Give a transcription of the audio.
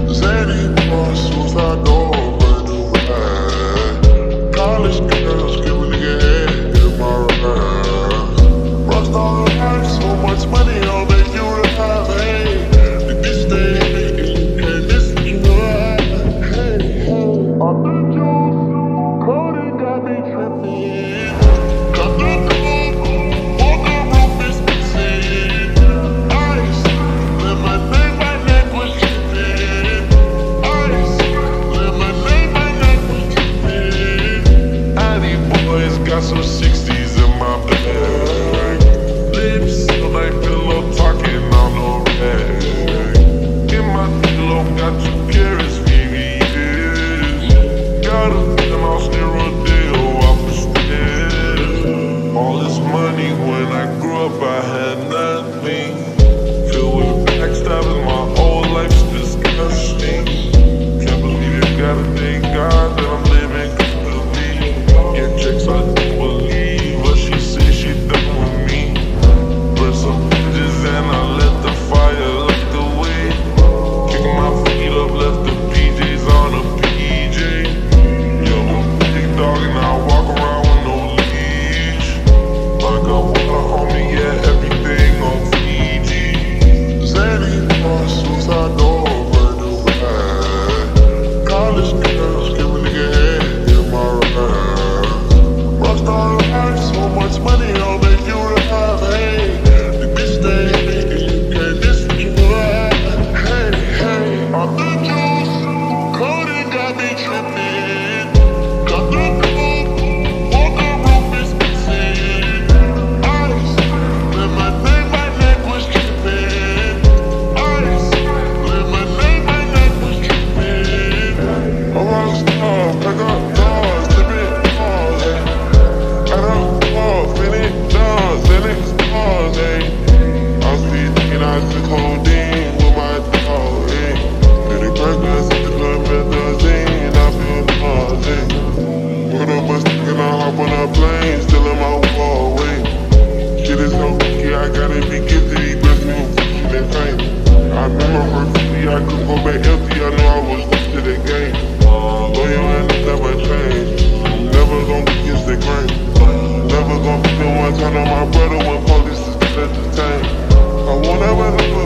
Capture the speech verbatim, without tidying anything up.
Zany boy, suicide door, brand new ride. College girls give a nigga head in my ride. Rockstar life, so much money, I'll make you revive. Hey, the bitch stay, and this is you ride. Hey, hey, off the juice, Cody got me tripping. Got the dope, walk the roof is missing. Ice, lemonade, my neck was tripping. Ice, lemonade, my neck was tripping. Addy boys got some sixties in my bag. Lips feel like pillow talking on no rag. In my pillow got two carrots, V V S. Got a feeling I'll steer Rodeo off the stairs. All this money when I grew up I had nothing. Filled with backstabbing, my whole life's disgusting. Can't believe you gotta thank God that I'm living comfortably. Get checks I don't believe, but she said she done with me. Burn some bridges and I let the fire light the way. Kicking my feet up, left the P Js on a P J. Yo, I'm a big dog and I walk around with no leash. Like a water homie, yeah, everything on Fiji. Zany boy, suicide door, brand new ride. College girls give a nigga head in my ride. Rockstar life, so much money, I'll make you revive. Hey, the bitch stay, and this is you ride. Hey, hey, off the juice, Cody got me tripping. Got the dope, walk the roof is missing. Ice, lemonade, my neck was tripping. Ice, lemonade, my neck was tripping. A rockstar, pack up doors, tip it balls, hey. I don't fall, finish dogs, then it's balls, hey. I was fifteen, I took codeine with my dog, hey. Pretty burgers, the club methazine, I feel nauseous. Put up a stick and I hop on a plane, still in my wall, wait. Shit is so freaky, I gotta be gifted, he blessed me with fortune and fame. I remember perfectly, I could go back empty, I know I was late to the game. Loyal and never change, never gon' be against the grain. Never gon' be the one turn on my brother when police is entertained. I won't ever